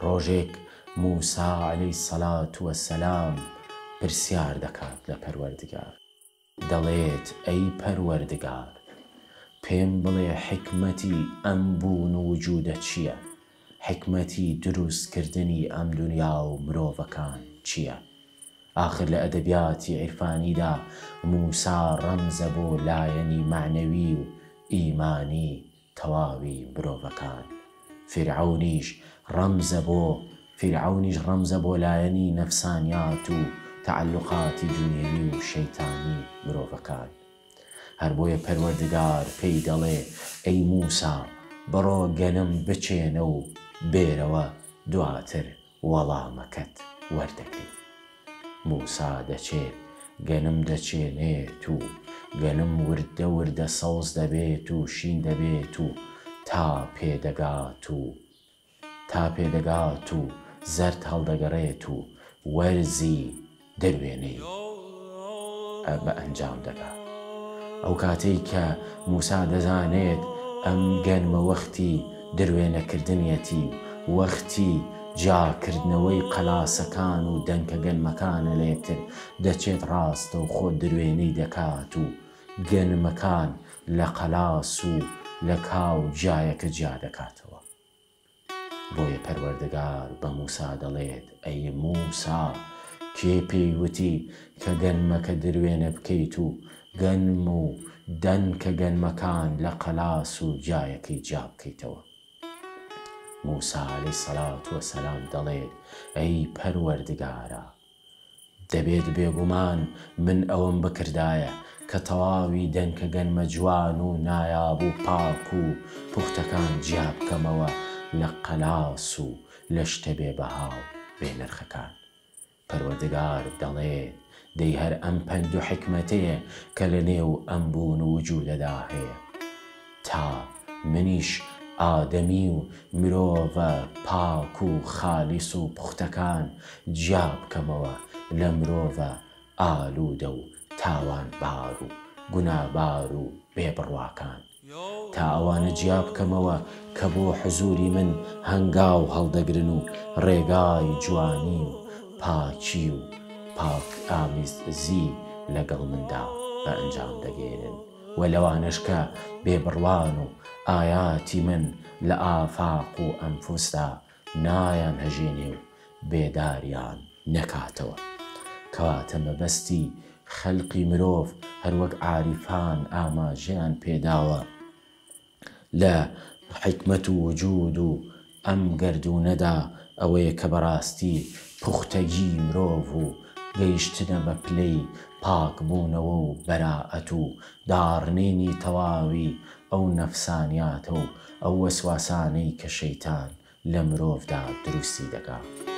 ڕۆژێک موسا عەلەیهی سەڵات وەسەلام پرسیار دەکات لە پەروەردگار، دەڵێت ئەی پەروەردگار، پێم بڵێ حیکمەتی ئەم بوون و وجودە چییە؟ حیکمەتی دروستکردنی ئەم دونیا و مرۆڤەکان چییە؟ ئاخر لە ئەدەبیاتی عیرفانیدا موسا ڕەمزە بۆ لایەنی معنەوی و ئیمانی تەواوی مرۆڤەکان. فیرعەونیش ڕەمزە بۆ لایەنی نەفسانیات و تەعەلوقاتی دونیەوی و شەیتانی مرۆڤەکان. هەر بۆیە پەروەردگار پێی دەڵێ ئەی موسا، بڕۆ گەنم بچێنە و بێرەوە، دواتر وەڵامەکەت وەردەگری. موسا دەچێت گەنم دەچێنێت و گەنم وردە وردە سەوز دەبێت و شین دەبێت و تا پێدەگات و زەرد هەڵدەگەڕێت و وەرزی دەروێنەی بە ئەنجام دەگات. ئەو کاتەی کە موسا دەزانێت ئەم گەنمە وەختی دروێنەکردنیەتی و وەختی جاکردنەوەی قەلاسەکان و دەنکە گەنمەکانە لە یەکتر، دەچێت ڕاستە و خۆ دروێنەی دەکات و گەنمەکان لە قەلاس و لە کاو جایەکە جیا دەکاتەوە. بۆیە پەروەردگار بە موسا دەڵێت ئەی موسا، کێ پێی وتی کە گەنمەکە دروێنە بکەیت و گەنم و دەنکە گەنمەکان لە قەلاس و جایەکەی جا بکەیتەوە؟ موسا عەلەیهی سەڵات وەسەلام دەڵێت ئەی پەروەردگارە، دەبێت بێگومان من ئەوەم بکردایە کە تەواوی دەنکە گەنمە جوان و نایاب و پاک و پوختەکان جیا بکەمەوە لە قەلاس و لە شتە بێبەها و بێنرخەکان. پەروەردگار دەڵێت دەی هەر ئەم پەند و حیکمەتەیە کە لە نێو ئەم بوون و وجودەدا هەیە، تا منیش ئادەمی و مرۆڤە پاک و خالیس و پوختەکان جیا بکەمەوە لە مرۆڤە ئالوودە و تاوانبار و گونابار و بێبڕواکان، تا ئەوانە جیا بکەمەوە کە بۆ حزوری من هەنگاو هەڵدەگرن و ڕێگای جوانی و پاکی و پاک ئامیزی لەگەڵ مندا بە ئەنجام دەگێنن، و لەوانش کە بێبڕوان و ئایاتی من لە ئافاق و ئەنفوسدا نایان هەژێنێ و بێداریان نەکاتەوە. کەواتە مەبەستی خەلقی مرۆڤ هەروەک عاریفان ئاماژەیان پێداوە لە حیکمەت و وجود و ئەم گەردونەدا ئەوەیە کە بەڕاستی پوختەگی مرۆڤ و گەیشتنە بە پلەی پاکبوونەوە و بەراعەت و داڕنینی تەواوی ئەو نەفسانیاتە و ئەو وەسواسانەی کە شەیتان لە مرۆڤدا دروستی دەکات.